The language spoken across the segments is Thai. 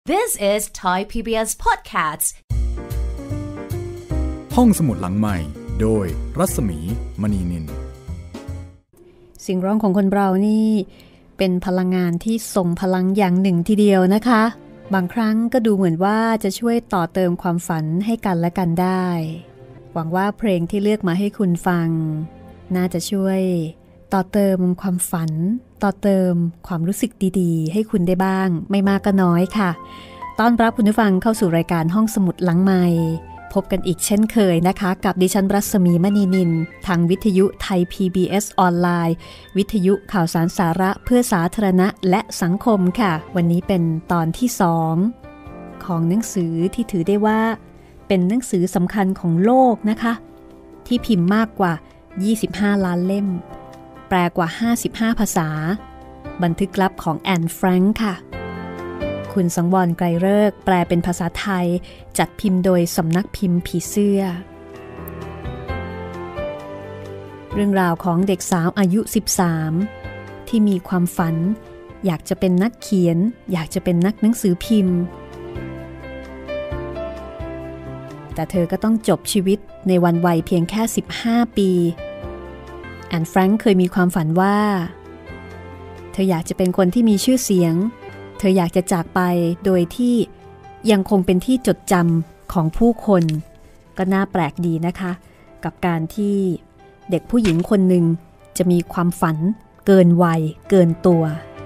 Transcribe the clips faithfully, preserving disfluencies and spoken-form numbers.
This is Thai พี บี เอส Podcast ห้องสมุดหลังใหม่โดยรัศมีมณีนินเสียงร้องของคนเรานี่เป็นพลังงานที่ส่งพลังอย่างหนึ่งทีเดียวนะคะบางครั้งก็ดูเหมือนว่าจะช่วยต่อเติมความฝันให้กันและกันได้หวังว่าเพลงที่เลือกมาให้คุณฟังน่าจะช่วยต่อเติมความฝันต่อเติมความรู้สึกดีๆให้คุณได้บ้างไม่มากก็น้อยค่ะต้อนรับคุณผู้ฟังเข้าสู่รายการห้องสมุดหลังไมค์พบกันอีกเช่นเคยนะคะกับดิฉันรัศมีมณีนินทางวิทยุไทย พี บี เอส ออนไลน์วิทยุข่าวสารสาระเพื่อสาธารณะและสังคมค่ะวันนี้เป็นตอนที่สองของหนังสือที่ถือได้ว่าเป็นหนังสือสำคัญของโลกนะคะที่พิมพ์มากกว่ายี่สิบห้าล้านเล่มแปลกว่าห้าสิบห้าภาษาบันทึกลับของแอนน์แฟรงค์ค่ะคุณสังวรไกรฤกษ์แปลเป็นภาษาไทยจัดพิมพ์โดยสำนักพิมพ์ผีเสื้อเรื่องราวของเด็กสาวอายุสิบสามที่มีความฝันอยากจะเป็นนักเขียนอยากจะเป็นนักหนังสือพิมพ์แต่เธอก็ต้องจบชีวิตในวันวัยเพียงแค่สิบห้าปีแอนน์แฟรงค์เคยมีความฝันว่าเธออยากจะเป็นคนที่มีชื่อเสียงเธออยากจะจากไปโดยที่ยังคงเป็นที่จดจำของผู้คนก็น่าแปลกดีนะคะกับการที่เด็กผู้หญิงคนหนึ่งจะมีความฝันเกินวัยเกินตัว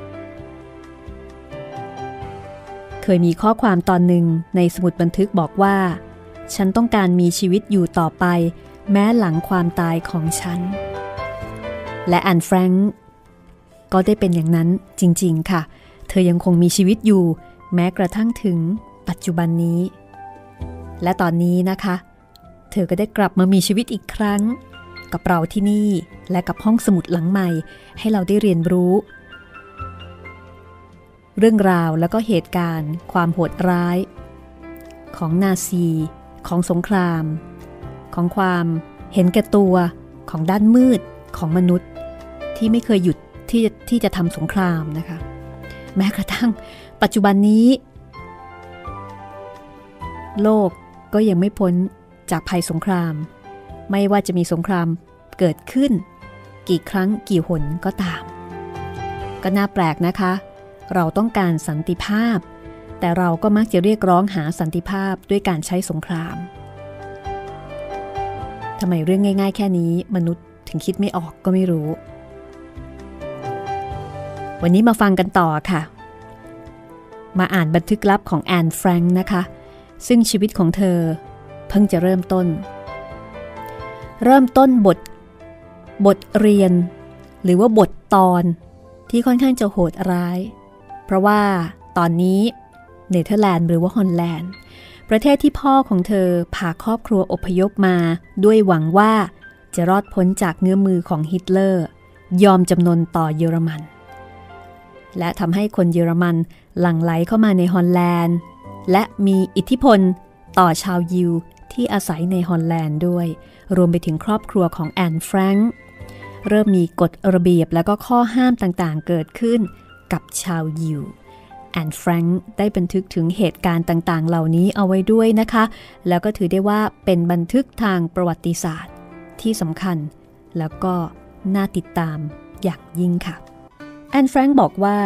เคยมีข้อความตอนหนึ่งในสมุดบันทึกบอกว่าฉันต้องการมีชีวิตอยู่ต่อไปแม้หลังความตายของฉันและแอนน์แฟรงค์ก็ได้เป็นอย่างนั้นจริงๆค่ะเธอยังคงมีชีวิตอยู่แม้กระทั่งถึงปัจจุบันนี้และตอนนี้นะคะเธอก็ได้กลับมามีชีวิตอีกครั้งกับเราที่นี่และกับห้องสมุดหลังใหม่ให้เราได้เรียนรู้เรื่องราวและก็เหตุการณ์ความโหดร้ายของนาซีของสงครามของความเห็นแก่ตัวของด้านมืดของมนุษย์ที่ไม่เคยหยุดที่ที่จะทำสงครามนะคะแม้กระทั่งปัจจุบันนี้โลกก็ยังไม่พ้นจากภัยสงครามไม่ว่าจะมีสงครามเกิดขึ้นกี่ครั้งกี่หนก็ตามก็น่าแปลกนะคะเราต้องการสันติภาพแต่เราก็มักจะเรียกร้องหาสันติภาพด้วยการใช้สงครามทำไมเรื่องง่ายๆแค่นี้มนุษย์ถึงคิดไม่ออกก็ไม่รู้วันนี้มาฟังกันต่อค่ะมาอ่านบันทึกลับของแอนน์แฟรงค์นะคะซึ่งชีวิตของเธอเพิ่งจะเริ่มต้นเริ่มต้นบทบทเรียนหรือว่าบทตอนที่ค่อนข้างจะโหดร้ายเพราะว่าตอนนี้เนเธอร์แลนด์หรือว่าฮอลแลนด์ประเทศที่พ่อของเธอพาครอบครัวอพยพมาด้วยหวังว่าจะรอดพ้นจากเงื้อมือของฮิตเลอร์ยอมจำนนต่อเยอรมันและทำให้คนเยอรมันหลั่งไหลเข้ามาในฮอลแลนด์และมีอิทธิพลต่อชาวยิวที่อาศัยในฮอลแลนด์ด้วยรวมไปถึงครอบครัวของแอนน์แฟรงค์เริ่มมีกฎระเบียบและก็ข้อห้ามต่างๆเกิดขึ้นกับชาวยิวแอนน์แฟรงค์ได้บันทึกถึงเหตุการณ์ต่างๆเหล่านี้เอาไว้ด้วยนะคะแล้วก็ถือได้ว่าเป็นบันทึกทางประวัติศาสตร์ที่สำคัญแล้วก็น่าติดตามอย่างยิ่งค่ะแอนน์แฟรงค์บอกว่า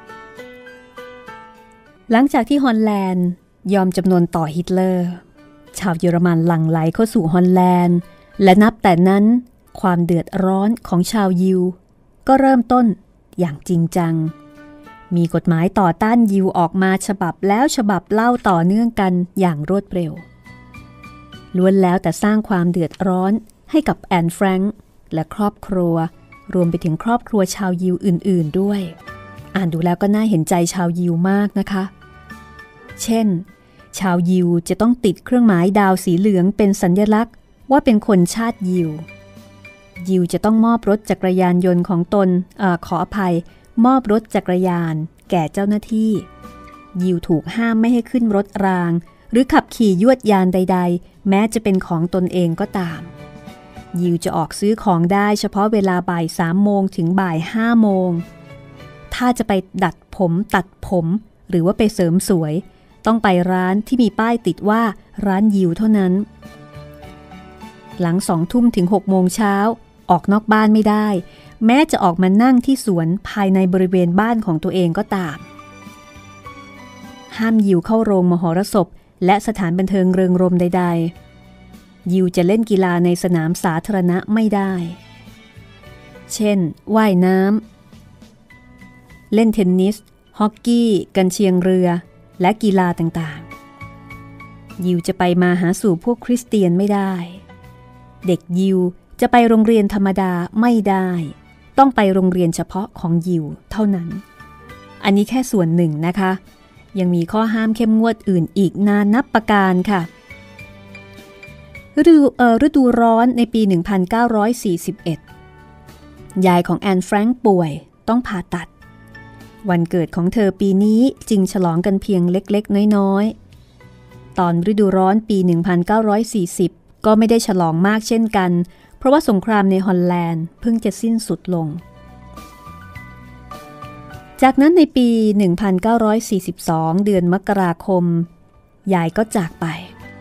หลังจากที่ฮอลแลนด์ยอมจำนนต่อฮิตเลอร์ชาวเยอรมันหลั่งไหลเข้าสู่ฮอลแลนด์และนับแต่นั้นความเดือดร้อนของชาวยิวก็เริ่มต้นอย่างจริงจังมีกฎหมายต่อต้านยิวออกมาฉบับแล้วฉบับเล่าต่อเนื่องกันอย่างรวดเร็วล้วนแล้วแต่สร้างความเดือดร้อนให้กับแอนน์แฟรงค์และครอบครัวรวมไปถึงครอบครัวชาวยิวอื่นๆด้วยอ่านดูแล้วก็น่าเห็นใจชาวยิวมากนะคะเช่นชาวยิวจะต้องติดเครื่องหมายดาวสีเหลืองเป็นสัญลักษณ์ว่าเป็นคนชาติยิวยิวจะต้องมอบรถจักรยานยนต์ของตนเอ่อขออภัยมอบรถจักรยานแก่เจ้าหน้าที่ยิวถูกห้ามไม่ให้ขึ้นรถรางหรือขับขี่ยวดยานใดๆแม้จะเป็นของตนเองก็ตามยิวจะออกซื้อของได้เฉพาะเวลาบ่ายสามโมงถึงบ่ายห้าโมงถ้าจะไปดัดผมตัดผมหรือว่าไปเสริมสวยต้องไปร้านที่มีป้ายติดว่าร้านยิวเท่านั้นหลังสองทุ่มถึงหกโมงเช้าออกนอกบ้านไม่ได้แม้จะออกมานั่งที่สวนภายในบริเวณบ้านของตัวเองก็ตามห้ามยิวเข้าโรงมหรสพและสถานบันเทิงเริงรมใดๆยิวจะเล่นกีฬาในสนามสาธารณะไม่ได้เช่นว่ายน้ำเล่นเทนนิสฮอกกี้กันเชียงเรือและกีฬาต่างๆยิวจะไปมาหาสู่พวกคริสเตียนไม่ได้เด็กยิวจะไปโรงเรียนธรรมดาไม่ได้ต้องไปโรงเรียนเฉพาะของยิวเท่านั้นอันนี้แค่ส่วนหนึ่งนะคะยังมีข้อห้ามเข้มงวดอื่นอีกนานนับประการค่ะฤดูเอ่อฤดูร้อนในปีหนึ่งพันเก้าร้อยสี่สิบเอ็ดยายของแอนแฟรงค์ป่วยต้องผ่าตัดวันเกิดของเธอปีนี้จึงฉลองกันเพียงเล็กๆน้อยๆตอนฤดูร้อนปีหนึ่งพันเก้าร้อยสี่สิบก็ไม่ได้ฉลองมากเช่นกันเพราะว่าสงครามในฮอลแลนด์เพิ่งจะสิ้นสุดลงจากนั้นในปีหนึ่งพันเก้าร้อยสี่สิบสองเดือนมกราคมยายก็จากไป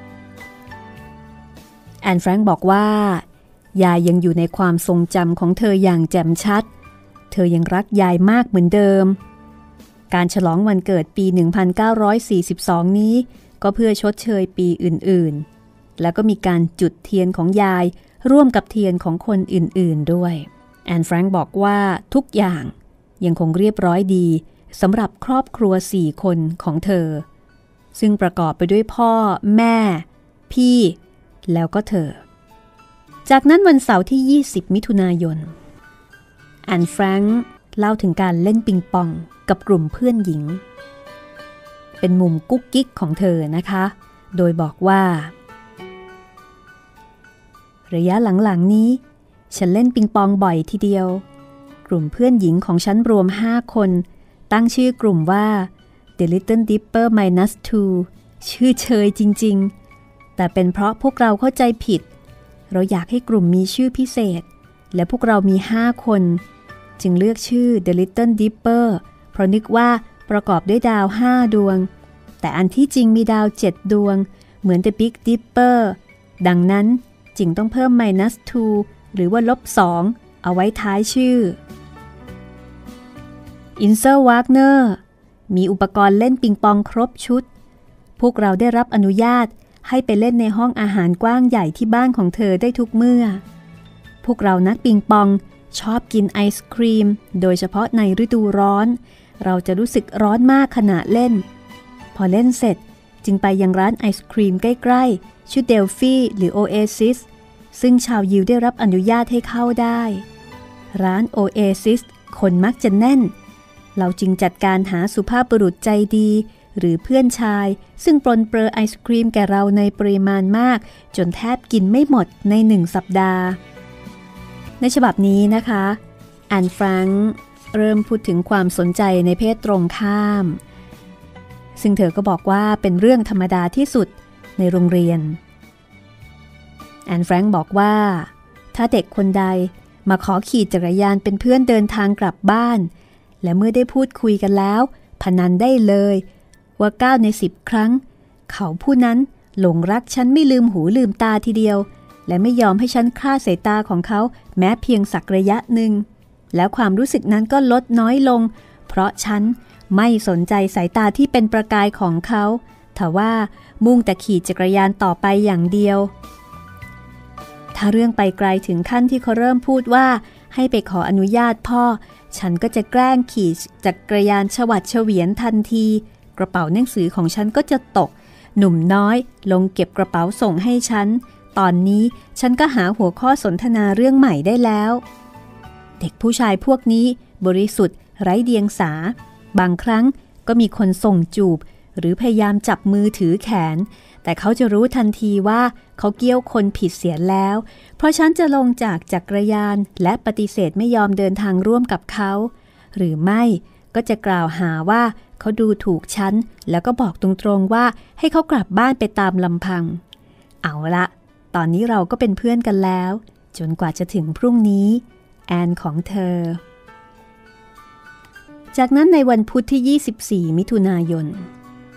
แอนแฟรงค์บอกว่ายายยังอยู่ในความทรงจำของเธออย่างแจ่มชัดเธอยังรักยายมากเหมือนเดิมการฉลองวันเกิดปีหนึ่งพันเก้าร้อยสี่สิบสองนี้ก็เพื่อชดเชยปีอื่นๆแล้วก็มีการจุดเทียนของยายร่วมกับเทียนของคนอื่นๆด้วยแอนแฟรงค์บอกว่าทุกอย่างยังคงเรียบร้อยดีสำหรับครอบครัวสี่คนของเธอซึ่งประกอบไปด้วยพ่อแม่พี่แล้วก็เธอจากนั้นวันเสาร์ที่ยี่สิบมิถุนายนแอนแฟรงค์เล่าถึงการเล่นปิงปองกับกลุ่มเพื่อนหญิงเป็นมุมกุ๊กกิ๊กของเธอนะคะโดยบอกว่าระยะหลังๆนี้ฉันเล่นปิงปองบ่อยทีเดียวกลุ่มเพื่อนหญิงของฉันรวมห้าคนตั้งชื่อกลุ่มว่า The Little Dipper Minus Two ชื่อเชยจริงๆแต่เป็นเพราะพวกเราเข้าใจผิดเราอยากให้กลุ่มมีชื่อพิเศษและพวกเรามีห้าคนจึงเลือกชื่อ The Little Dipper เพราะนึกว่าประกอบด้วยดาวห้าดวงแต่อันที่จริงมีดาวเจ็ดดวงเหมือน The Big Dipper ดังนั้นจึงต้องเพิ่ม minus two หรือว่าลบสองเอาไว้ท้ายชื่ออินเซอร์วากเนอร์มีอุปกรณ์เล่นปิงปองครบชุดพวกเราได้รับอนุญาตให้ไปเล่นในห้องอาหารกว้างใหญ่ที่บ้านของเธอได้ทุกเมื่อพวกเรานักปิงปองชอบกินไอศครีมโดยเฉพาะในฤดูร้อนเราจะรู้สึกร้อนมากขณะเล่นพอเล่นเสร็จจึงไปยังร้านไอศครีมใกล้ๆชื่อเดลฟีหรือโอเอซิสซึ่งชาวยิวได้รับอนุญาตให้เข้าได้ร้านโอเอซิสคนมักจะแน่นเราจึงจัดการหาสุภาพบุรุษใจดีหรือเพื่อนชายซึ่งปรนเปรอไอศครีมแก่เราในปริมาณมากจนแทบกินไม่หมดในหนึ่งสัปดาห์ในฉบับนี้นะคะแอนแฟรงค์เริ่มพูดถึงความสนใจในเพศตรงข้ามซึ่งเธอก็บอกว่าเป็นเรื่องธรรมดาที่สุดในโรงเรียนแอนแฟรงค์บอกว่าถ้าเด็กคนใดมาขอขี่จักรยานเป็นเพื่อนเดินทางกลับบ้านและเมื่อได้พูดคุยกันแล้วพนันได้เลยว่าเก้าในสิบครั้งเขาผู้นั้นหลงรักฉันไม่ลืมหูลืมตาทีเดียวและไม่ยอมให้ฉันคลาดสายตาของเขาแม้เพียงสักระยะหนึ่งแล้วความรู้สึกนั้นก็ลดน้อยลงเพราะฉันไม่สนใจสายตาที่เป็นประกายของเขาแต่ว่ามุ่งแต่ขี่จักรยานต่อไปอย่างเดียวถ้าเรื่องไปไกลถึงขั้นที่เขาเริ่มพูดว่าให้ไปขออนุญาตพ่อฉันก็จะแกล้งขี่จักรยานฉวัดเฉวียนทันทีกระเป๋าหนังสือของฉันก็จะตกหนุ่มน้อยลงเก็บกระเป๋าส่งให้ฉันตอนนี้ฉันก็หาหัวข้อสนทนาเรื่องใหม่ได้แล้วเด็กผู้ชายพวกนี้บริสุทธิ์ไร้เดียงสาบางครั้งก็มีคนส่งจูบหรือพยายามจับมือถือแขนแต่เขาจะรู้ทันทีว่าเขาเกี้ยวคนผิดเสียแล้วเพราะฉันจะลงจากจักรยานและปฏิเสธไม่ยอมเดินทางร่วมกับเขาหรือไม่ก็จะกล่าวหาว่าเขาดูถูกฉันแล้วก็บอกตรงๆว่าให้เขากลับบ้านไปตามลำพังเอาละตอนนี้เราก็เป็นเพื่อนกันแล้วจนกว่าจะถึงพรุ่งนี้แอนของเธอจากนั้นในวันพุธที่ยี่สิบสี่มิถุนายน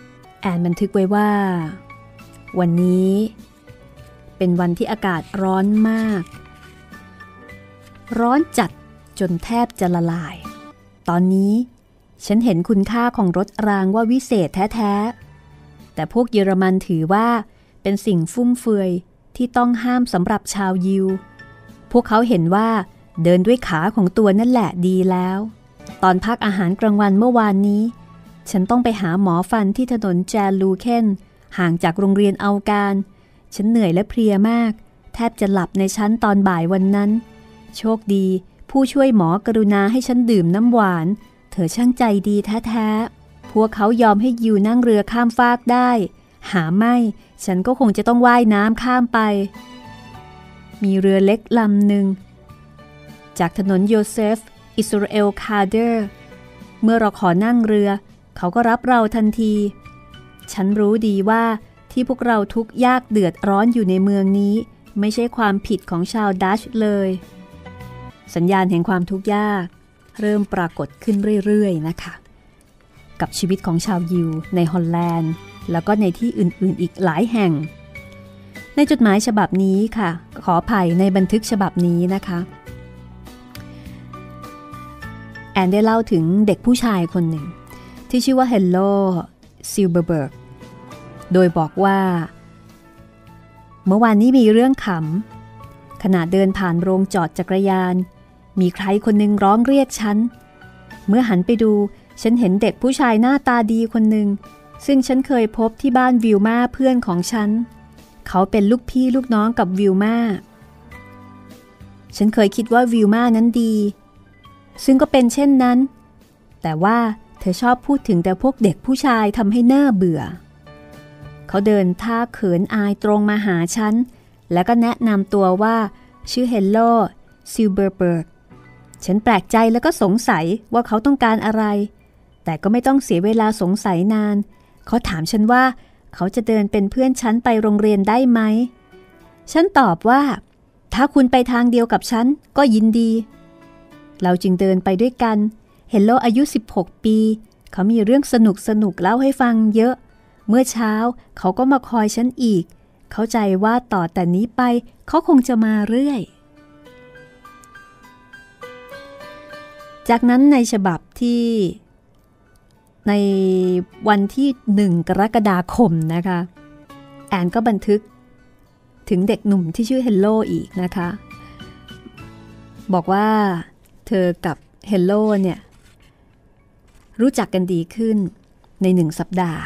แอนบันทึกไว้ว่าวันนี้เป็นวันที่อากาศร้อนมากร้อนจัดจนแทบจะละลายตอนนี้ฉันเห็นคุณค่าของรถรางว่าวิเศษแท้ๆแต่พวกเยอรมันถือว่าเป็นสิ่งฟุ่มเฟือยที่ต้องห้ามสำหรับชาวยิวพวกเขาเห็นว่าเดินด้วยขาของตัวนั่นแหละดีแล้วตอนพักอาหารกลางวันเมื่อวานนี้ฉันต้องไปหาหมอฟันที่ถนนแจลูเคนห่างจากโรงเรียนเอาการฉันเหนื่อยและเพลียมากแทบจะหลับในชั้นตอนบ่ายวันนั้นโชคดีผู้ช่วยหมอกรุณาให้ฉันดื่มน้ำหวานเธอช่างใจดีแท้ๆพวกเขายอมให้ยิวนั่งเรือข้ามฟากได้หาไม่ฉันก็คงจะต้องว่ายน้ำข้ามไปมีเรือเล็กลำหนึ่งจากถนนโยเซฟอิสราเอลคาเดอร์เมื่อเราขอนั่งเรือเขาก็รับเราทันทีฉันรู้ดีว่าที่พวกเราทุกข์ยากเดือดร้อนอยู่ในเมืองนี้ไม่ใช่ความผิดของชาวดัชเลยสัญญาณแห่งความทุกข์ยากเริ่มปรากฏขึ้นเรื่อยๆนะคะกับชีวิตของชาวยิวในฮอลแลนด์แล้วก็ในที่อื่นๆอีกหลายแห่งในจดหมายฉบับนี้ค่ะขออภัยในบันทึกฉบับนี้นะคะแอนได้เล่าถึงเด็กผู้ชายคนหนึ่งที่ชื่อว่าเฮลโลซิลเบอร์เบิร์กโดยบอกว่าเมื่อวานนี้มีเรื่องขำขณะเดินผ่านโรงจอดจักรยานมีใครคนหนึ่งร้องเรียกฉันเมื่อหันไปดูฉันเห็นเด็กผู้ชายหน้าตาดีคนหนึ่งซึ่งฉันเคยพบที่บ้านวิลมาเพื่อนของฉันเขาเป็นลูกพี่ลูกน้องกับวิลมาฉันเคยคิดว่าวิลมานั้นดีซึ่งก็เป็นเช่นนั้นแต่ว่าเธอชอบพูดถึงแต่พวกเด็กผู้ชายทำให้หน้าเบื่อเขาเดินท่าเขินอายตรงมาหาฉันแล้วก็แนะนำตัวว่าชื่อเฮลโลซิลเบอร์เบิร์กฉันแปลกใจแล้วก็สงสัยว่าเขาต้องการอะไรแต่ก็ไม่ต้องเสียเวลาสงสัยนานเขาถามฉันว่าเขาจะเดินเป็นเพื่อนฉันไปโรงเรียนได้ไหมฉันตอบว่าถ้าคุณไปทางเดียวกับฉันก็ยินดีเราจึงเดินไปด้วยกันเฮลโลอายุสิบหกปีเขามีเรื่องสนุกสนุกเล่าให้ฟังเยอะเมื่อเช้าเขาก็มาคอยฉันอีกเข้าใจว่าต่อแต่นี้ไปเขาคงจะมาเรื่อยจากนั้นในฉบับที่ในวันที่หนึ่งกรกฎาคมนะคะแอนก็บันทึกถึงเด็กหนุ่มที่ชื่อเฮลโลอีกนะคะบอกว่าเธอกับเฮลโลเนี่ยรู้จักกันดีขึ้นในหนึ่งสัปดาห์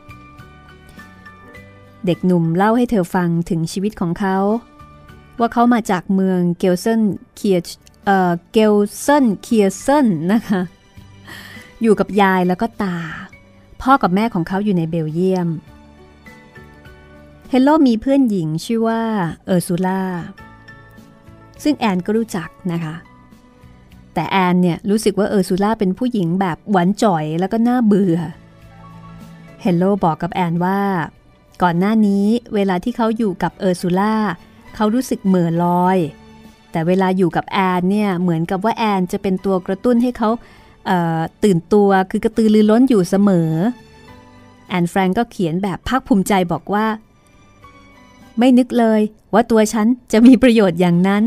เด็กหนุ่มเล่าให้เธอฟังถึงชีวิตของเขาว่าเขามาจากเมืองเกลเซนเคียเอ่อเกลเซนเคียเซนนะคะอยู่กับยายแล้วก็ตาพ่อกับแม่ของเขาอยู่ในเบลเยียมเฮลโลมีเพื่อนหญิงชื่อว่าเออร์ซูล่าซึ่งแอนก็รู้จักนะคะแต่แอนเนี่ยรู้สึกว่าเออร์ซูล่าเป็นผู้หญิงแบบหวานจ่อยแล้วก็น่าเบื่อเฮลโลบอกกับแอนว่าก่อนหน้านี้เวลาที่เขาอยู่กับเออร์ซูล่าเขารู้สึกเหม่อลอยแต่เวลาอยู่กับแอนเนี่ยเหมือนกับว่าแอนจะเป็นตัวกระตุ้นให้เขาเอ่อตื่นตัวคือกระตือรือร้นอยู่เสมอแอนแฟรงก์ก็เขียนแบบภาคภูมิใจบอกว่าไม่นึกเลยว่าตัวฉันจะมีประโยชน์อย่างนั้น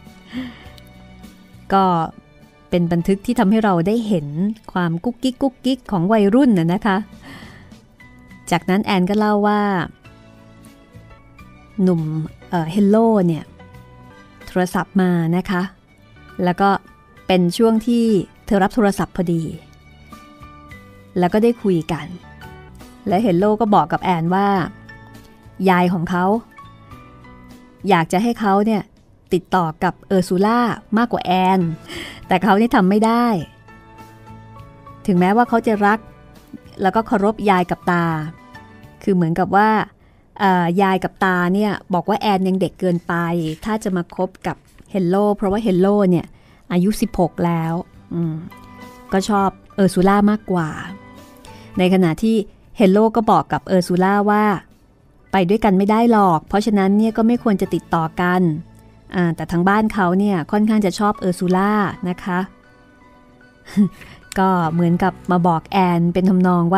ก็เป็นบันทึกที่ทำให้เราได้เห็นความกุ๊กกิ๊กกุ๊กกิ๊กของวัยรุ่นน่ะนะคะจากนั้นแอนก็เล่าว่าหนุ่มเอ่อเฮลโลเนี่ยโทรศัพท์มานะคะแล้วก็เป็นช่วงที่เธอรับโทรศัพท์พอดีแล้วก็ได้คุยกันและเฮลโลก็บอกกับแอนว่ายายของเขาอยากจะให้เขาเนี่ยติดต่อกับเออร์ซูล่ามากกว่าแอนแต่เขาเนี่ยทำไม่ได้ถึงแม้ว่าเขาจะรักแล้วก็เคารพยายกับตาคือเหมือนกับว่ายายกับตาเนี่ยบอกว่าแอนยังเด็กเกินไปถ้าจะมาคบกับเฮลโลเพราะว่าเฮลโลเนี่ยอายุสิบหกแล้วก็ชอบเออร์ซูล่ามากกว่าในขณะที่เฮลโลก็บอกกับเออร์ซูล่าว่าไปด้วยกันไม่ได้หรอกเพราะฉะนั้นเนี่ยก็ไม่ควรจะติดต่อกันแต่ทางบ้านเขาเนี่ยค่อนข้างจะชอบเออร์ซูล่านะคะ ก็เหมือนกับมาบอกแอนเป็นทำนองว่า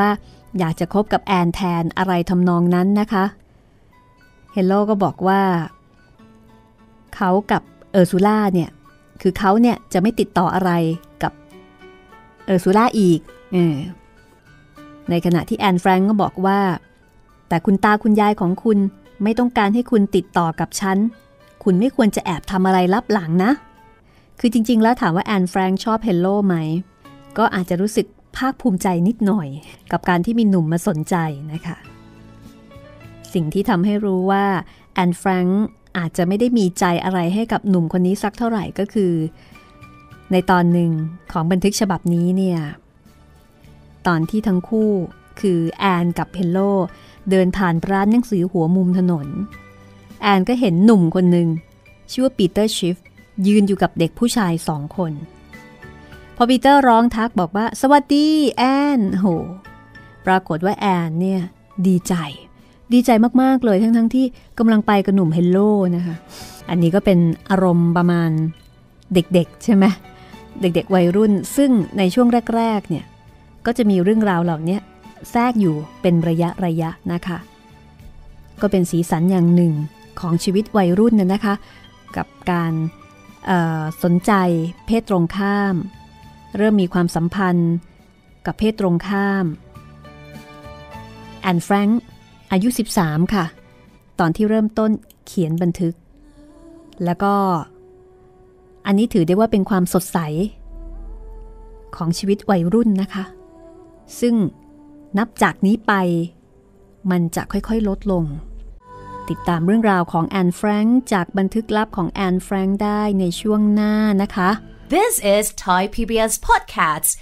อยากจะคบกับแอนแทนอะไรทำนองนั้นนะคะเฮลโลก็บอกว่าเขากับเออร์ซูล่าเนี่ยคือเขาเนี่ยจะไม่ติดต่ออะไรกับเออร์ซูล่าอีกเออในขณะที่แอนแฟรงก์ก็บอกว่าแต่คุณตาคุณยายของคุณไม่ต้องการให้คุณติดต่อกับฉันคุณไม่ควรจะแอบทำอะไรลับหลังนะคือจริงๆแล้วถามว่าแอนแฟรงก์ชอบเฮลโลไหมก็อาจจะรู้สึกภาคภูมิใจนิดหน่อยกับการที่มีหนุ่มมาสนใจนะคะสิ่งที่ทำให้รู้ว่าแอนแฟรงก์อาจจะไม่ได้มีใจอะไรให้กับหนุ่มคนนี้สักเท่าไหร่ก็คือในตอนหนึ่งของบันทึกฉบับนี้เนี่ยตอนที่ทั้งคู่คือแอนกับเฮลโลเดินผ่านร้านหนังสือหัวมุมถนนแอนก็เห็นหนุ่มคนหนึ่งชื่อว่าปีเตอร์ชิฟยืนอยู่กับเด็กผู้ชายสองคนพอปีเตอร์ร้องทักบอกว่าสวัสดีแอนโหปรากฏว่าแอนเนี่ยดีใจดีใจมากๆเลยทั้งๆที่กำลังไปกับหนุ่มเฮลโลนะคะอันนี้ก็เป็นอารมณ์ประมาณเด็กๆใช่ไหมเด็กๆวัยรุ่นซึ่งในช่วงแรกๆเนี่ยก็จะมีเรื่องราวเหล่านี้แทรกอยู่เป็นระยะระยะนะคะก็เป็นสีสันอย่างหนึ่งของชีวิตวัยรุ่นน่ะนะคะกับการสนใจเพศตรงข้ามเริ่มมีความสัมพันธ์กับเพศตรงข้ามแอนแฟรงก์อายุสิบสามค่ะตอนที่เริ่มต้นเขียนบันทึกแล้วก็อันนี้ถือได้ว่าเป็นความสดใสของชีวิตวัยรุ่นนะคะซึ่งนับจากนี้ไปมันจะค่อยๆลดลงติดตามเรื่องราวของแอนแฟรงก์จากบันทึกลับของแอนแฟรงก์ได้ในช่วงหน้านะคะ This is Thai พี บี เอส Podcast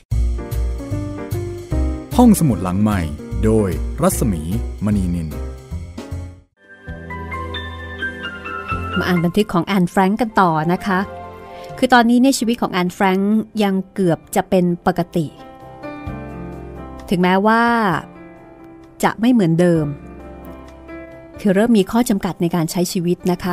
ห้องสมุดหลังใหม่โดยรัศมีมณีนินมาอ่านบันทึกของแอนแฟรงก์กันต่อนะคะคือตอนนี้ในชีวิตของแอนแฟรงก์ยังเกือบจะเป็นปกติถึงแม้ว่าจะไม่เหมือนเดิมคือเริ่มมีข้อจำกัดในการใช้ชีวิตนะคะ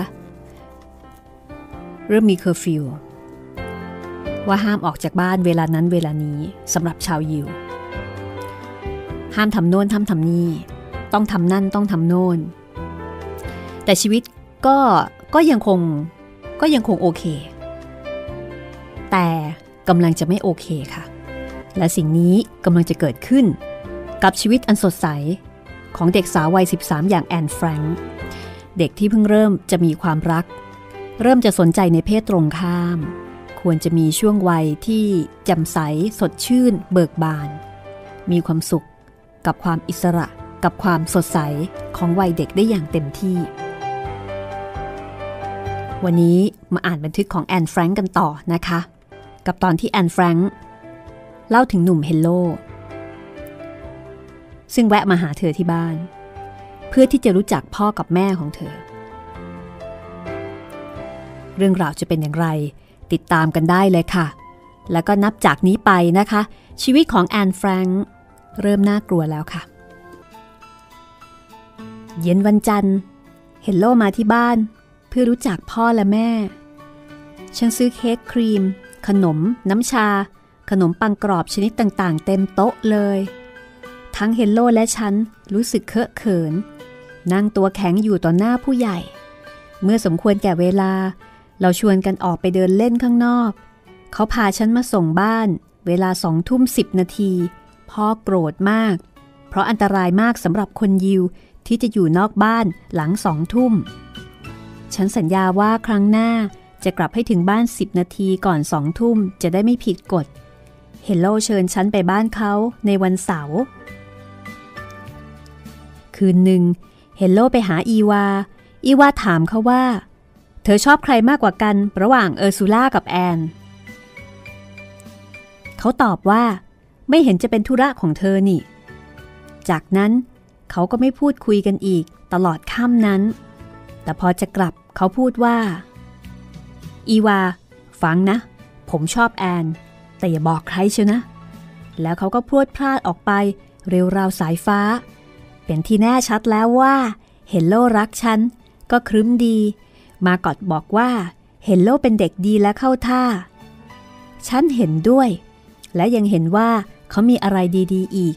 เริ่มมีเคอร์ฟิวว่าห้ามออกจากบ้านเวลานั้นเวลานี้สำหรับชาวยิวห้ามทำโน่นห้ามทำนี่ต้องทำนั่นต้องทำโน่นแต่ชีวิตก็ก็ยังคงก็ยังคงโอเคแต่กำลังจะไม่โอเคค่ะและสิ่งนี้กำลังจะเกิดขึ้นกับชีวิตอันสดใสของเด็กสาววัยสิบสามอย่างแอนแฟรงก์เด็กที่เพิ่งเริ่มจะมีความรักเริ่มจะสนใจในเพศตรงข้ามควรจะมีช่วงวัยที่แจ่มใสสดชื่นเบิกบานมีความสุขกับความอิสระกับความสดใสของวัยเด็กได้อย่างเต็มที่วันนี้มาอ่านบันทึกของแอนแฟรงก์กันต่อนะคะกับตอนที่แอนแฟรงก์เล่าถึงหนุ่มเฮลโลซึ่งแวะมาหาเธอที่บ้านเพื่อที่จะรู้จักพ่อกับแม่ของเธอเรื่องราวจะเป็นอย่างไรติดตามกันได้เลยค่ะแล้วก็นับจากนี้ไปนะคะชีวิตของแอนแฟรงก์เริ่มน่ากลัวแล้วค่ะเย็นวันจันทร์เฮลโลมาที่บ้านเพื่อรู้จักพ่อและแม่ฉันซื้อเค้กครีมขนมน้ำชาขนมปังกรอบชนิดต่างๆเต็มโต๊ะเลยทั้งเฮลโลและฉันรู้สึกเคอะเขินนั่งตัวแข็งอยู่ต่อหน้าผู้ใหญ่เมื่อสมควรแก่เวลาเราชวนกันออกไปเดินเล่นข้างนอกเขาพาฉันมาส่งบ้านเวลาสองทุ่มสิบนาทีพ่อโกรธมากเพราะอันตรายมากสำหรับคนยิวที่จะอยู่นอกบ้านหลังสองทุ่มฉันสัญญาว่าครั้งหน้าจะกลับให้ถึงบ้านสิบนาทีก่อนสองทุ่มจะได้ไม่ผิดกฎเฮลโลเชิญฉันไปบ้านเขาในวันเสาร์คืนหนึ่งเฮลโลไปหาอีวาอีวาถามเขาว่าเธอชอบใครมากกว่ากันระหว่างเออร์ซูล่ากับแอนเขาตอบว่าไม่เห็นจะเป็นธุระของเธอนี่จากนั้นเขาก็ไม่พูดคุยกันอีกตลอดค่ำนั้นแต่พอจะกลับเขาพูดว่าอีวาฟังนะผมชอบแอนแต่อย่าบอกใครเชียวนะแล้วเขาก็พรวดพลาดออกไปเร็วราวสายฟ้าเป็นที่แน่ชัดแล้วว่าเฮลโลรักฉันก็ครึ้มดีมากอดบอกว่าเฮลโลเป็นเด็กดีและเข้าท่าฉันเห็นด้วยและยังเห็นว่าเขามีอะไรดีๆอีก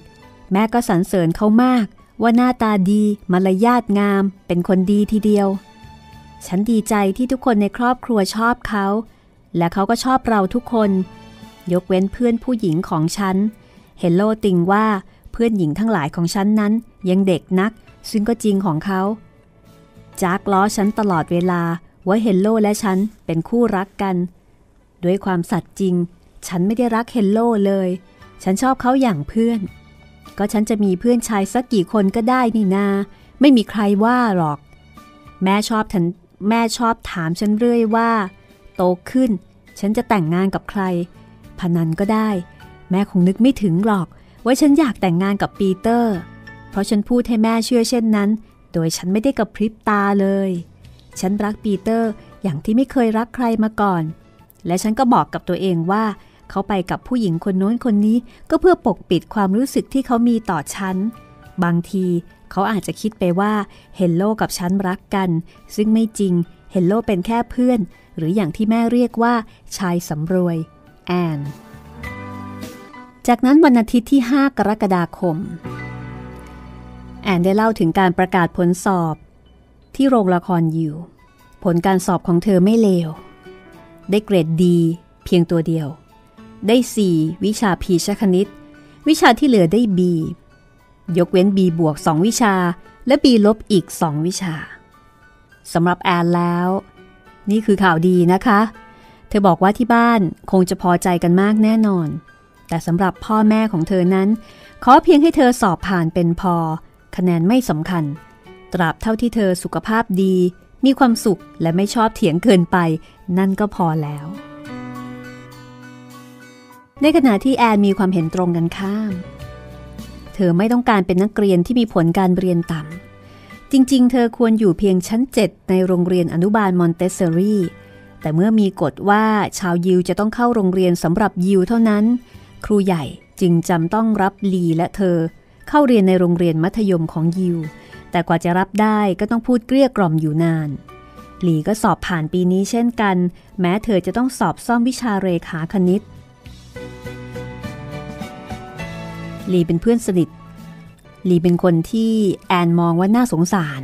แม่ก็สรรเสริญเขามากว่าหน้าตาดีมารยาทงามเป็นคนดีทีเดียวฉันดีใจที่ทุกคนในครอบครัวชอบเขาและเขาก็ชอบเราทุกคนยกเว้นเพื่อนผู้หญิงของฉันเฮลโลติงว่าเพื่อนหญิงทั้งหลายของฉันนั้นยังเด็กนักซึ่งก็จริงของเขาจากล้อฉันตลอดเวลาว่าเฮลโลและฉันเป็นคู่รักกันด้วยความสัตย์จริงฉันไม่ได้รักเฮลโลเลยฉันชอบเขาอย่างเพื่อนก็ฉันจะมีเพื่อนชายสักกี่คนก็ได้นี่นาไม่มีใครว่าหรอกแม่ชอบฉันแม่ชอบถามฉันเรื่อยว่าโตขึ้นฉันจะแต่งงานกับใครพนันก็ได้แม่คงนึกไม่ถึงหรอกว่าฉันอยากแต่งงานกับปีเตอร์เพราะฉันพูดให้แม่เชื่อเช่นนั้นโดยฉันไม่ได้กระพริบตาเลยฉันรักปีเตอร์อย่างที่ไม่เคยรักใครมาก่อนและฉันก็บอกกับตัวเองว่าเขาไปกับผู้หญิงคนโน้นคนนี้ก็เพื่อปกปิดความรู้สึกที่เขามีต่อฉันบางทีเขาอาจจะคิดไปว่าเฮลโลกับฉันรักกันซึ่งไม่จริงเฮลโลเป็นแค่เพื่อนหรืออย่างที่แม่เรียกว่าชายสำรวยแอนจากนั้นวันอาทิตย์ที่ห้ากรกฎาคมแอนได้เล่าถึงการประกาศผลสอบที่โรงละครยิวผลการสอบของเธอไม่เลวได้เกรดดีเพียงตัวเดียวได้สี่วิชาพีชคณิตวิชาที่เหลือได้ B ยกเว้น B บวกสองวิชาและ B ลบอีกสองวิชาสำหรับแอนแล้วนี่คือข่าวดีนะคะเธอบอกว่าที่บ้านคงจะพอใจกันมากแน่นอนแต่สำหรับพ่อแม่ของเธอนั้นขอเพียงให้เธอสอบผ่านเป็นพอคะแนนไม่สำคัญตราบเท่าที่เธอสุขภาพดีมีความสุขและไม่ชอบเถียงเกินไปนั่นก็พอแล้วในขณะที่แอนมีความเห็นตรงกันข้ามเธอไม่ต้องการเป็นนักเรียนที่มีผลการเรียนต่ำจริงๆเธอควรอยู่เพียงชั้นเจ็ดในโรงเรียนอนุบาลมอนเตสซอรี่แต่เมื่อมีกฎว่าชาวยิวจะต้องเข้าโรงเรียนสำหรับยิวเท่านั้นครูใหญ่จึงจำต้องรับลีและเธอเข้าเรียนในโรงเรียนมัธยมของยิวแต่กว่าจะรับได้ก็ต้องพูดเกลี้ยกล่อมอยู่นานลีก็สอบผ่านปีนี้เช่นกันแม้เธอจะต้องสอบซ่อมวิชาเรขาคณิตลีเป็นเพื่อนสนิทลีเป็นคนที่แอนมองว่าน่าสงสาร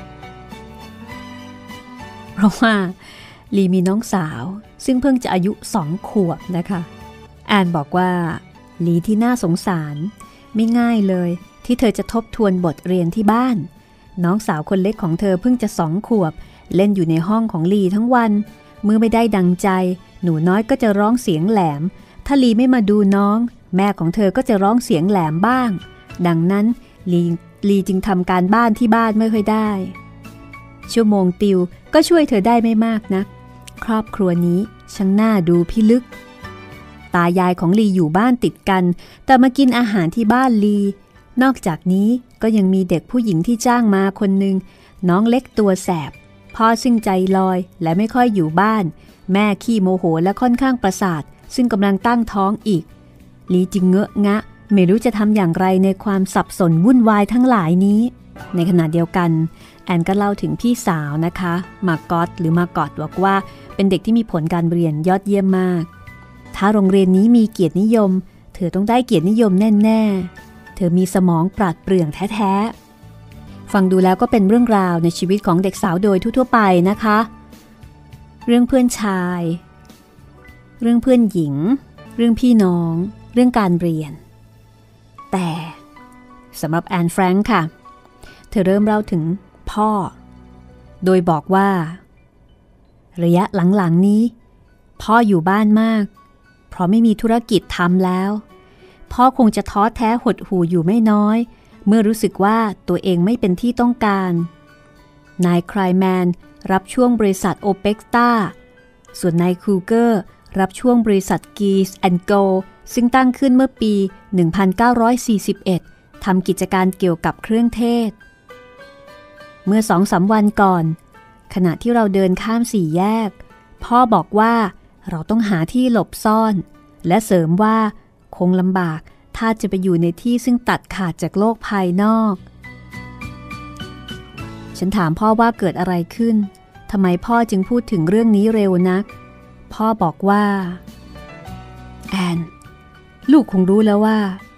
เพราะว่าลีมีน้องสาวซึ่งเพิ่งจะอายุสองขวบนะคะแอนบอกว่าลีที่น่าสงสารไม่ง่ายเลยที่เธอจะทบทวนบทเรียนที่บ้านน้องสาวคนเล็กของเธอเพิ่งจะสองขวบเล่นอยู่ในห้องของลีทั้งวันเมื่อไม่ได้ดังใจหนูน้อยก็จะร้องเสียงแหลมถ้าลีไม่มาดูน้องแม่ของเธอก็จะร้องเสียงแหลมบ้างดังนั้นลีลีจึงทำการบ้านที่บ้านไม่ค่อยได้ชั่วโมงติวก็ช่วยเธอได้ไม่มากนักครอบครัวนี้ช่างน่าดูพิลึกตายายของลีอยู่บ้านติดกันแต่มากินอาหารที่บ้านลีนอกจากนี้ก็ยังมีเด็กผู้หญิงที่จ้างมาคนหนึ่งน้องเล็กตัวแสบพ่อซึ่งใจลอยและไม่ค่อยอยู่บ้านแม่ขี้โมโหและค่อนข้างประสาทซึ่งกำลังตั้งท้องอีกลีจึงเงอะงะไม่รู้จะทำอย่างไรในความสับสนวุ่นวายทั้งหลายนี้ในขณะเดียวกันแอนก็เล่าถึงพี่สาวนะคะมาร์กอตหรือมาร์กอตบอกว่าเป็นเด็กที่มีผลการเรียนยอดเยี่ยมมากถ้าโรงเรียนนี้มีเกียรตินิยมเธอต้องได้เกียรตินิยมแน่ๆเธอมีสมองปราดเปรื่องแท้ๆฟังดูแล้วก็เป็นเรื่องราวในชีวิตของเด็กสาวโดยทั่วๆไปนะคะเรื่องเพื่อนชายเรื่องเพื่อนหญิงเรื่องพี่น้องเรื่องการเรียนแต่สำหรับแอนแฟรงค์ค่ะเธอเริ่มเล่าถึงพ่อโดยบอกว่าระยะหลังๆนี้พ่ออยู่บ้านมากเพราะไม่มีธุรกิจทำแล้วพ่อคงจะท้อแท้หดหู่อยู่ไม่น้อยเมื่อรู้สึกว่าตัวเองไม่เป็นที่ต้องการนายคลายแมนรับช่วงบริษัทโอเปกต้าส่วนนายคูเกอร์รับช่วงบริษัทกีสแอนด์โกซึ่งตั้งขึ้นเมื่อปี หนึ่งพันเก้าร้อยสี่สิบเอ็ด ทำกิจการเกี่ยวกับเครื่องเทศเมื่อ สองสาม วันก่อนขณะที่เราเดินข้ามสี่แยกพ่อบอกว่าเราต้องหาที่หลบซ่อนและเสริมว่าคงลำบากถ้าจะไปอยู่ในที่ซึ่งตัดขาดจากโลกภายนอกฉันถามพ่อว่าเกิดอะไรขึ้นทำไมพ่อจึงพูดถึงเรื่องนี้เร็วนักพ่อบอกว่าแอนลูกคงรู้แล้วว่า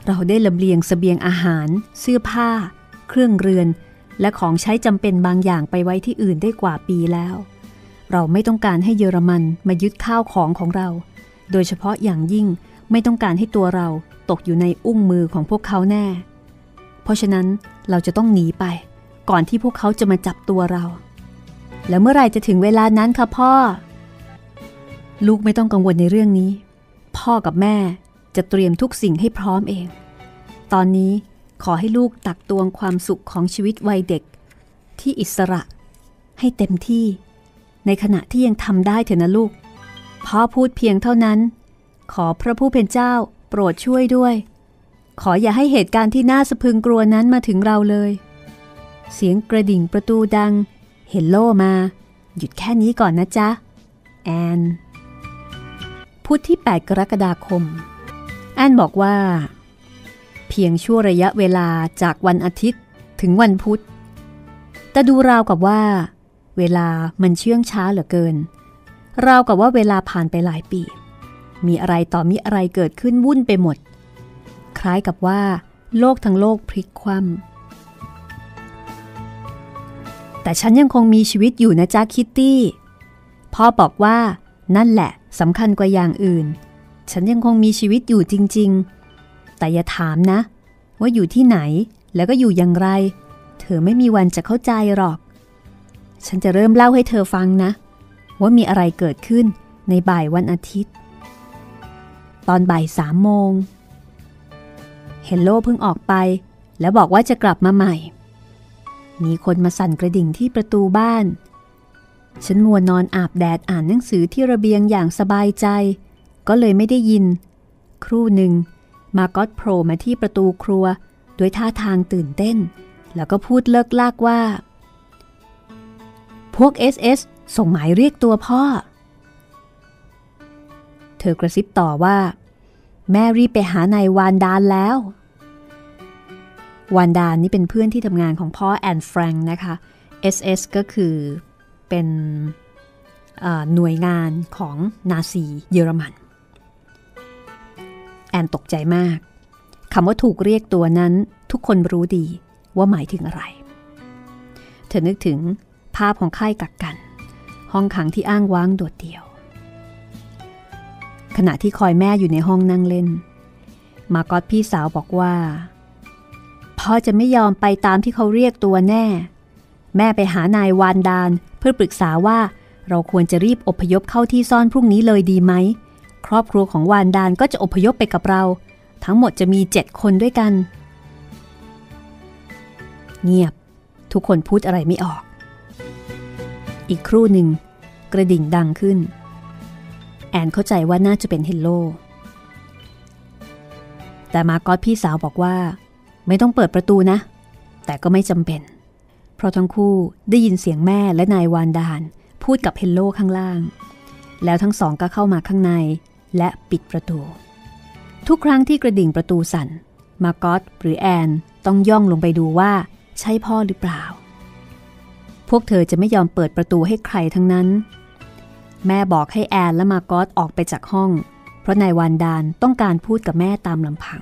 เราได้ลำเลียงเสบียงอาหารเสื้อผ้าเครื่องเรือนและของใช้จำเป็นบางอย่างไปไว้ที่อื่นได้กว่าปีแล้วเราไม่ต้องการให้เยอรมันมายึดข้าวของของเราโดยเฉพาะอย่างยิ่งไม่ต้องการให้ตัวเราตกอยู่ในอุ้งมือของพวกเขาแน่เพราะฉะนั้นเราจะต้องหนีไปก่อนที่พวกเขาจะมาจับตัวเราแล้วเมื่อไหร่จะถึงเวลานั้นคะพ่อลูกไม่ต้องกังวลในเรื่องนี้พ่อกับแม่จะเตรียมทุกสิ่งให้พร้อมเองตอนนี้ขอให้ลูกตักตวงความสุขของชีวิตวัยเด็กที่อิสระให้เต็มที่ในขณะที่ยังทำได้เถอะนะลูกพ่อพูดเพียงเท่านั้นขอพระผู้เป็นเจ้าโปรดช่วยด้วยขออย่าให้เหตุการณ์ที่น่าสะพรึงกลัวนั้นมาถึงเราเลยเสียงกระดิ่งประตูดังเฮลโลมาหยุดแค่นี้ก่อนนะจ๊ะแอนพุธที่แปดกรกฎาคมแอนบอกว่าเพียงชั่วระยะเวลาจากวันอาทิตย์ถึงวันพุธแต่ดูราวกับว่าเวลามันเชื่องช้าเหลือเกินราวกับว่าเวลาผ่านไปหลายปีมีอะไรต่อมีอะไรเกิดขึ้นวุ่นไปหมดคล้ายกับว่าโลกทั้งโลกพลิกคว่ำแต่ฉันยังคงมีชีวิตอยู่นะจ๊ะคิตตี้พ่อบอกว่านั่นแหละสำคัญกว่าอย่างอื่นฉันยังคงมีชีวิตอยู่จริงๆแต่อย่าถามนะว่าอยู่ที่ไหนแล้วก็อยู่อย่างไรเธอไม่มีวันจะเข้าใจหรอกฉันจะเริ่มเล่าให้เธอฟังนะว่ามีอะไรเกิดขึ้นในบ่ายวันอาทิตย์ตอนบ่ายสามโมงเฮลโลเพิ่งออกไปแล้วบอกว่าจะกลับมาใหม่มีคนมาสั่นกระดิ่งที่ประตูบ้านฉันมัวนอนอาบแดดอ่านหนังสือที่ระเบียงอย่างสบายใจก็เลยไม่ได้ยินครู่หนึ่งมาร์กอตโผล่มาที่ประตูครัวด้วยท่าทางตื่นเต้นแล้วก็พูดเลิกลากว่าพวก เอส เอส ส่งหมายเรียกตัวพ่อเธอกระซิบต่อว่าแม่รีบไปหานายวานดานแล้ววานดานนี่เป็นเพื่อนที่ทำงานของพ่อแอนแฟรงค์นะคะ เอส เอส ก็คือเป็นหน่วยงานของนาซีเยอรมันแอนตกใจมากคำว่าถูกเรียกตัวนั้นทุกคนรู้ดีว่าหมายถึงอะไรเธอนึกถึงภาพของค่ายกักกันห้องขังที่อ้างว้างโดดเดี่ยวขณะที่คอยแม่อยู่ในห้องนั่งเล่นมาร์กอตพี่สาวบอกว่าพ่อจะไม่ยอมไปตามที่เขาเรียกตัวแน่แม่ไปหานายวานดานเพื่อปรึกษาว่าเราควรจะรีบอพยพเข้าที่ซ่อนพรุ่งนี้เลยดีไหมครอบครัวของวานดานก็จะอพยพไปกับเราทั้งหมดจะมีเจ็ดคนด้วยกันเงียบทุกคนพูดอะไรไม่ออกอีกครู่หนึ่งกระดิ่งดังขึ้นแอนเข้าใจว่าน่าจะเป็นเฮลโลแต่มาร์กอตพี่สาวบอกว่าไม่ต้องเปิดประตูนะแต่ก็ไม่จำเป็นเพราะทั้งคู่ได้ยินเสียงแม่และนายวานดานพูดกับเฮลโลข้างล่างแล้วทั้งสองก็เข้ามาข้างในและปิดประตูทุกครั้งที่กระดิ่งประตูสั่นมาร์กอตหรือแอนต้องย่องลงไปดูว่าใช่พ่อหรือเปล่าพวกเธอจะไม่ยอมเปิดประตูให้ใครทั้งนั้นแม่บอกให้แอนและมาร์กอตออกไปจากห้องเพราะนายวานดานต้องการพูดกับแม่ตามลำพัง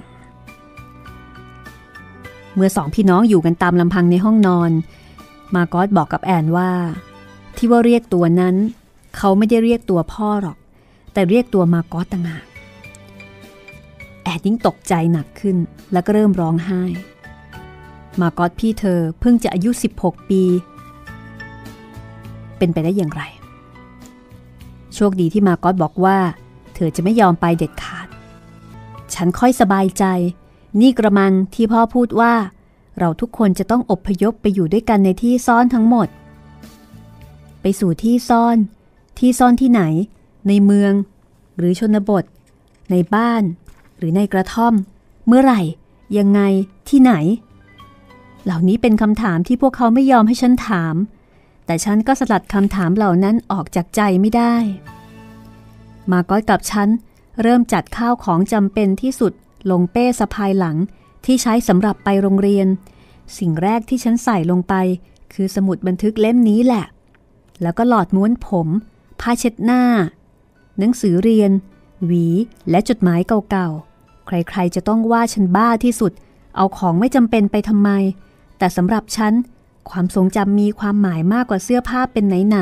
เมื่อสองพี่น้องอยู่กันตามลำพังในห้องนอนมาร์กอตบอกกับแอนว่าที่ว่าเรียกตัวนั้นเขาไม่ได้เรียกตัวพ่อหรอกแต่เรียกตัวมาร์กอตต่างหากแอนยิ่งตกใจหนักขึ้นแล้วก็เริ่มร้องไห้มาร์กอตพี่เธอเพิ่งจะอายุสิบหกปีเป็นไปได้อย่างไรโชคดีที่มาร์กอตบอกว่าเธอจะไม่ยอมไปเด็ดขาดฉันค่อยสบายใจนี่กระมังที่พ่อพูดว่าเราทุกคนจะต้องอพยพไปอยู่ด้วยกันในที่ซ่อนทั้งหมดไปสู่ที่ซ่อนที่ซ่อนที่ไหนในเมืองหรือชนบทในบ้านหรือในกระท่อมเมื่อไหร่ยังไงที่ไหนเหล่านี้เป็นคำถามที่พวกเขาไม่ยอมให้ฉันถามแต่ฉันก็สลัดคำถามเหล่านั้นออกจากใจไม่ได้มาร์กอตกับฉันเริ่มจัดข้าวของจำเป็นที่สุดลงเป้สะพายหลังที่ใช้สำหรับไปโรงเรียนสิ่งแรกที่ฉันใส่ลงไปคือสมุดบันทึกเล่มนี้แหละแล้วก็หลอดม้วนผมผ้าเช็ดหน้าหนังสือเรียนหวีและจดหมายเก่าๆใครๆจะต้องว่าฉันบ้าที่สุดเอาของไม่จำเป็นไปทำไมแต่สำหรับฉันความทรงจำมีความหมายมากกว่าเสื้อผ้าเป็นไหน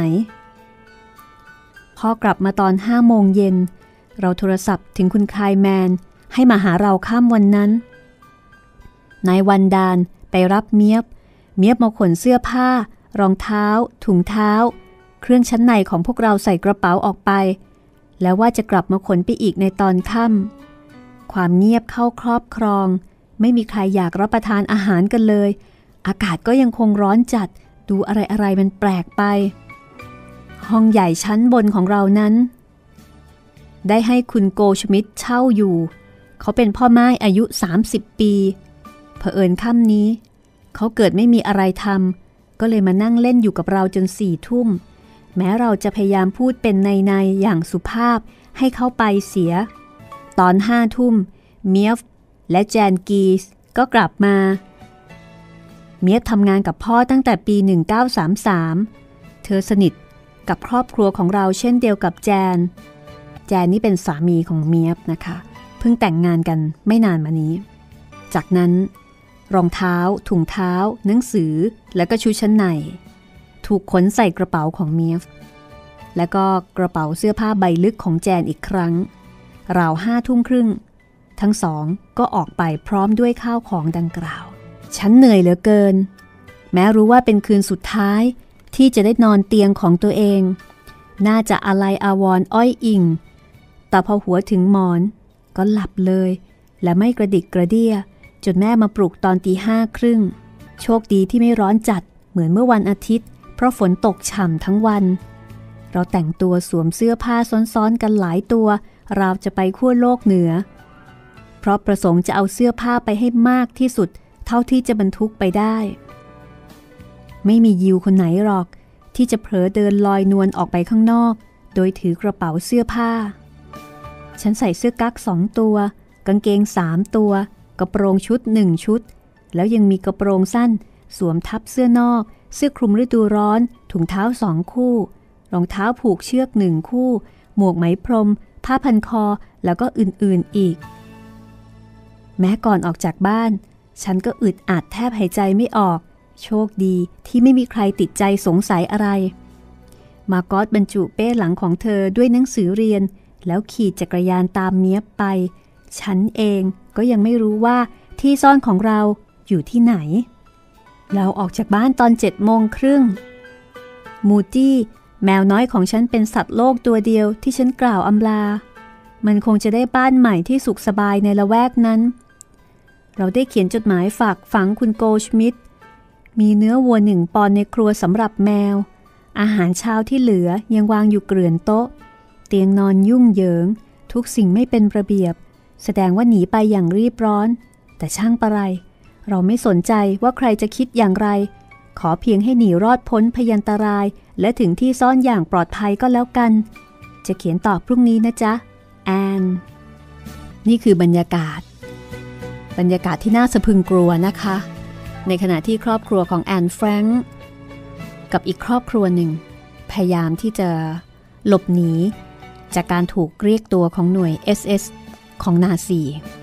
ๆพอกลับมาตอนห้าโมงเย็นเราโทรศัพท์ถึงคุณคลายแมนให้มาหาเราค่ำวันนั้นนายวันดานไปรับเมียบเมียบมาขนเสื้อผ้ารองเท้าถุงเท้าเครื่องชั้นในของพวกเราใส่กระเป๋าออกไปแล้วว่าจะกลับมาขนไปอีกในตอนค่ำความเงียบเข้าครอบครองไม่มีใครอยากรับประทานอาหารกันเลยอากาศก็ยังคงร้อนจัดดูอะไรอะไรมันแปลกไปห้องใหญ่ชั้นบนของเรานั้นได้ให้คุณโกชมิดเช่าอยู่เขาเป็นพ่อไม้อายุสามสิบปีเผอิญค่ำนี้เขาเกิดไม่มีอะไรทำก็เลยมานั่งเล่นอยู่กับเราจนสี่ทุ่มแม้เราจะพยายามพูดเป็นในๆอย่างสุภาพให้เขาไปเสียตอนห้าทุ่มเมียฟและแจนกีสก็กลับมาเมียฟทำงานกับพ่อตั้งแต่ปีหนึ่งเก้าสามสามเธอสนิทกับครอบครัวของเราเช่นเดียวกับแจนแจนนี่เป็นสามีของเมียฟนะคะเพิ่งแต่งงานกันไม่นานมานี้จากนั้นรองเท้าถุงเท้าหนังสือและก็ชุดชั้นในถูกขนใส่กระเป๋าของเมียฟและก็กระเป๋าเสื้อผ้าใบลึกของแจนอีกครั้งราวห้าทุ่มครึ่งทั้งสองก็ออกไปพร้อมด้วยข้าวของดังกล่าวฉันเหนื่อยเหลือเกินแม้รู้ว่าเป็นคืนสุดท้ายที่จะได้นอนเตียงของตัวเองน่าจะอะไรอาวรอ้อยอิงแต่พอหัวถึงหมอนก็หลับเลยและไม่กระดิกกระเดี้ยจนแม่มาปลุกตอนตีห้าครึ่งโชคดีที่ไม่ร้อนจัดเหมือนเมื่อวันอาทิตย์เพราะฝนตกฉ่ำทั้งวันเราแต่งตัวสวมเสื้อผ้าซ้อนๆกันหลายตัวราวจะไปขั้วโลกเหนือเพราะประสงค์จะเอาเสื้อผ้าไปให้มากที่สุดเท่าที่จะบรรทุกไปได้ไม่มียิวคนไหนหรอกที่จะเผลอเดินลอยนวลออกไปข้างนอกโดยถือกระเป๋าเสื้อผ้าฉันใส่เสื้อกั๊กสองตัวกางเกงสามตัวกระโปรงชุดหนึ่งชุดแล้วยังมีกระโปรงสั้นสวมทับเสื้อนอกเสื้อคลุมฤดูร้อนถุงเท้าสองคู่รองเท้าผูกเชือกหนึ่งคู่หมวกไหมพรมผ้าพันคอแล้วก็อื่นๆอีกแม้ก่อนออกจากบ้านฉันก็อึดอัดแทบหายใจไม่ออกโชคดีที่ไม่มีใครติดใจสงสัยอะไรมาร์กอตบรรจุเป้หลังของเธอด้วยหนังสือเรียนแล้วขี่จักรยานตามเมียบไปฉันเองก็ยังไม่รู้ว่าที่ซ่อนของเราอยู่ที่ไหนเราออกจากบ้านตอนเจ็ดโมงครึ่งมูตี้แมวน้อยของฉันเป็นสัตว์โลกตัวเดียวที่ฉันกล่าวอำลามันคงจะได้บ้านใหม่ที่สุขสบายในละแวกนั้นเราได้เขียนจดหมายฝากฝังคุณโกชมิดมีเนื้อวัวหนึ่งปอนด์ในครัวสำหรับแมวอาหารเช้าที่เหลือยังวางอยู่เกลื่อนโต๊ะเตียงนอนยุ่งเหยิงทุกสิ่งไม่เป็นระเบียบแสดงว่าหนีไปอย่างรีบร้อนแต่ช่างปะไรเราไม่สนใจว่าใครจะคิดอย่างไรขอเพียงให้หนีรอดพ้นพยันตรายและถึงที่ซ่อนอย่างปลอดภัยก็แล้วกันจะเขียนตอบพรุ่งนี้นะจ๊ะแอนนี่คือบรรยากาศบรรยากาศที่น่าสะพรึงกลัวนะคะในขณะที่ครอบครัวของแอนแฟรงค์กับอีกครอบครัวหนึ่งพยายามที่จะหลบหนีจากการถูกเรียกตัวของหน่วย เอส เอส ของนาซี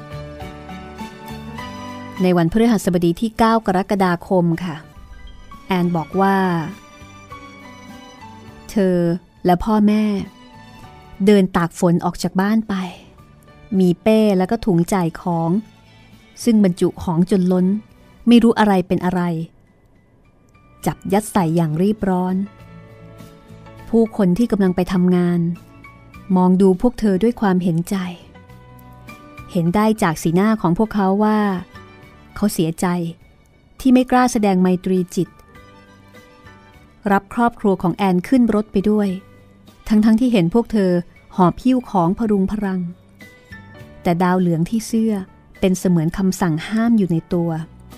ในวันพฤหัสบดีที่เก้ากรกฎาคมค่ะแอนบอกว่าเธอและพ่อแม่เดินตากฝนออกจากบ้านไปมีเป้แล้วก็ถุงจ่ายของซึ่งบรรจุของจนล้นไม่รู้อะไรเป็นอะไรจับยัดใส่อย่างรีบร้อนผู้คนที่กำลังไปทำงานมองดูพวกเธอด้วยความเห็นใจเห็นได้จากสีหน้าของพวกเขาว่าเขาเสียใจที่ไม่กล้าแสดงไมตรีจิตรับครอบครัวของแอนขึ้นรถไปด้วยทั้งๆ ท, ที่เห็นพวกเธอหอบหิ้วของพรุงพรังแต่ดาวเหลืองที่เสื้อเป็นเสมือนคำสั่งห้ามอยู่ในตัว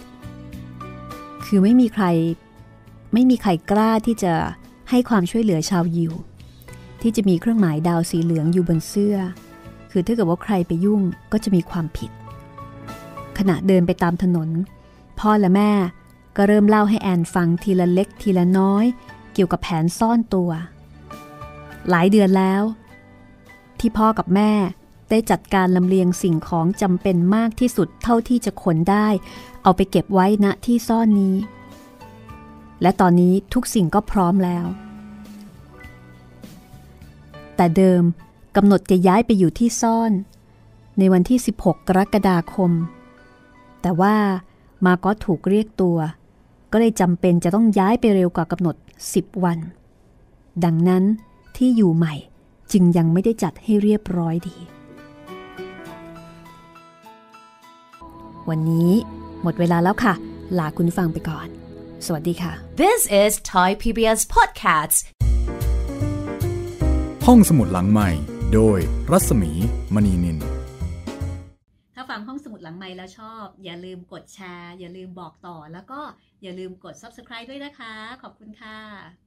คือไม่มีใครไม่มีใครกล้าที่จะให้ความช่วยเหลือชาวยิวที่จะมีเครื่องหมายดาวสีเหลืองอยู่บนเสื้อคือถ้าเกิดว่าใครไปยุ่งก็จะมีความผิดขณะเดินไปตามถนนพ่อและแม่ก็เริ่มเล่าให้แอนฟังทีละเล็กทีละน้อยเกี่ยวกับแผนซ่อนตัวหลายเดือนแล้วที่พ่อกับแม่ได้จัดการลำเลียงสิ่งของจำเป็นมากที่สุดเท่าที่จะขนได้เอาไปเก็บไว้ณที่ซ่อนนี้และตอนนี้ทุกสิ่งก็พร้อมแล้วแต่เดิมกำหนดจะย้ายไปอยู่ที่ซ่อนในวันที่สิบหกกรกฎาคมแต่ว่ามาก็ถูกเรียกตัวก็เลยจำเป็นจะต้องย้ายไปเร็วกว่ากำหนดสิบวันดังนั้นที่อยู่ใหม่จึงยังไม่ได้จัดให้เรียบร้อยดีวันนี้หมดเวลาแล้วค่ะลาคุณฟังไปก่อนสวัสดีค่ะ This is Thai พี บี เอส Podcast ห้องสมุดหลังใหม่โดยรัศมีมณีนินถ้าฟังห้องสมุดหลังใหม่แล้วชอบอย่าลืมกดแชร์อย่าลืมบอกต่อแล้วก็อย่าลืมกด ซับสไครบ์ ด้วยนะคะขอบคุณค่ะ